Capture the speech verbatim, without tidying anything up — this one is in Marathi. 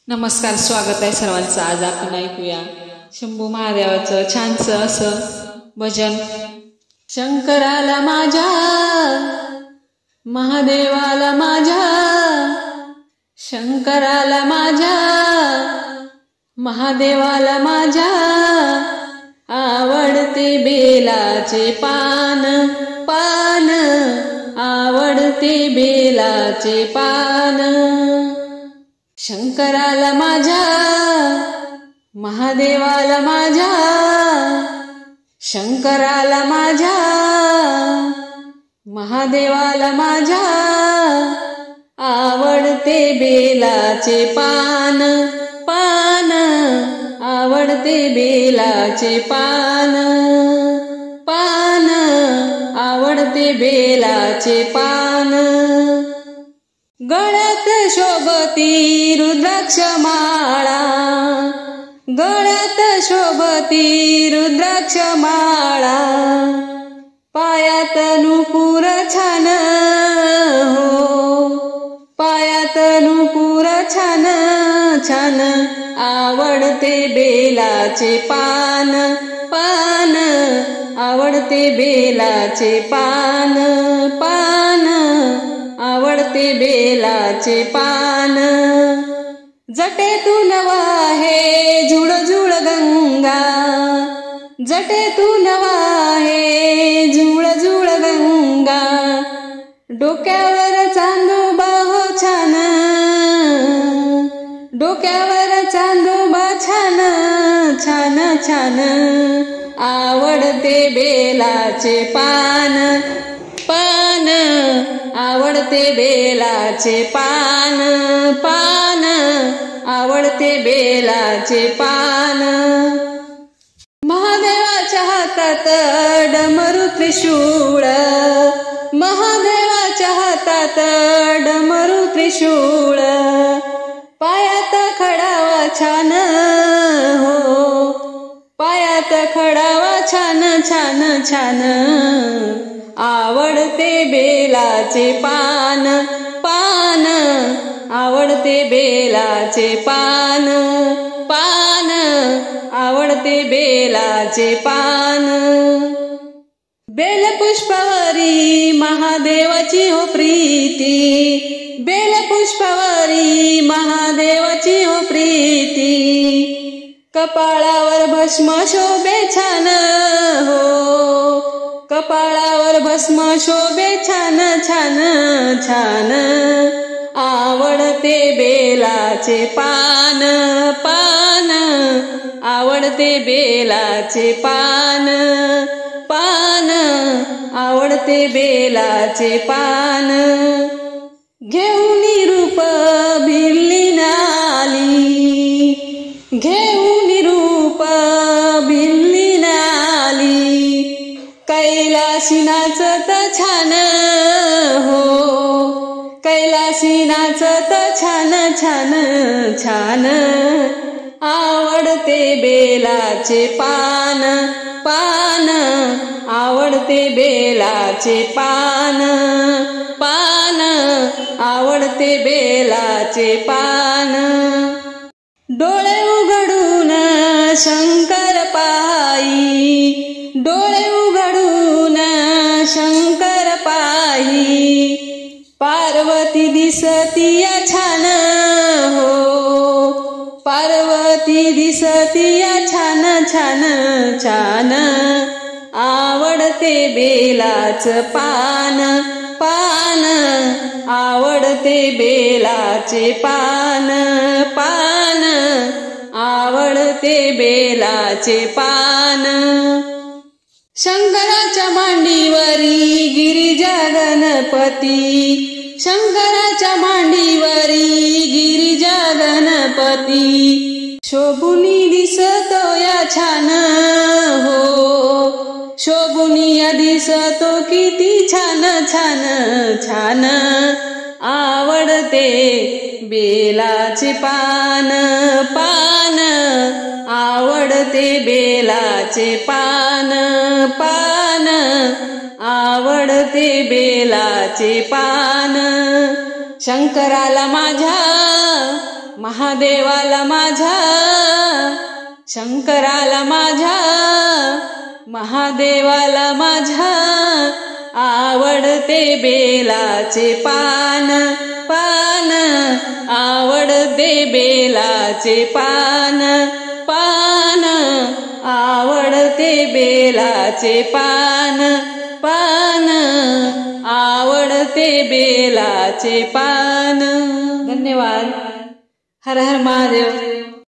नमस्कार, स्वागत आहे सर्वांचं. आज आपण ऐकूया शंभू महादेवाचं छानसं असं भजन. शंकराला माझ्या, महादेवाला माझ्या, शंकराला माझ्या, महादेवाला माझ्या, आवडते बेलाचे पान पान, आवडते बेलाचे पान. शंकराला माझ्या, महादेवाला माझ्या, शंकराला माझ्या, महादेवाला माझ्या, आवडते बेलाचे पान पान, आवडते बेलाचे पान पान, आवडते बेलाचे पान. गळ्यात शोभती रुद्राक्ष माळा, गळ्यात शोभती रुद्राक्ष माळा, पायात नुपुर छान हो, पायात नुपुर छान छान, आवडते बेलाचे पान पान, आवडते बेलाचे पान पान, आवडते बेलाचे पान. जटेतून वाहे झुळ झुळ गंगा, जटेतून वाहे झुळ झुळ गंगा, डोक्यावर चांदोबा हो छान, डोक्यावर चांदोबा छान छान छान, आवडते बेलाचे पान पान, आवडते बेलाचे पान पान, आवडते बेलाचे पान. महादेवाच्या हातात डमरू त्रिशूळ, महादेवाच्या हातात डमरू त्रिशूळ, पायात खडावा छान हो, पायात खडावा छान छान छान, आवडते बेलाचे पान पान, आवडते बेलाचे पान पान, आवडते बेलाचे पान. बेलपुष्पावरी महादेवाची हो प्रीती, बेलपुष्पावरी महादेवाची हो प्रीती, कपाळावर भस्म शोभे छान हो, कपाळावर भस्म शोभे छान छान छान, आवडते बेलाचे पान पान, आवडते बेलाचे पान पान, आवडते बेलाचे पान. घेऊन रूप भिल्ली नाली, घेऊन रूप भिल्ली नाली, कैलासी नाचत छान हो, कैलासी नाचत छान छान छान, आवडते बेलाचे पान पान, आवडते बेलाचे पान पान, आवडते बेलाचे पान. डोळे उघडून शंकर पायी, डोळे उघडून शंकर पायी, पार्वती दिसतीया छान हो, पार्वती दिसतीया छान छान छान, आवडते बेलाच पान पान, आवडते बेलाचे पान पान, आवडते बेलाचे पान. शंकराच्या मांडीवरी गिरिजा गणपती, शंकराच्या मांडीवरी गिरिजा गणपती, शोभुनी दिसतो या छान हो, शोभुनी दिसतो किती छान छान छान, आवडते बेलाचे पान पान, आवडते बेलाचे पान पान, आवडते बेलाचे पान. शंकराला माझ्या, महादेवाला माझ्या, शंकराला माझ्या, महादेवाला माझ्या आवडते बेलाचे पान, पान आवडते बेलाचे पान, पान आवडते बेलाचे पान, पान आवडते बेलाचे पान. धन्यवाद. हर हर महादेव.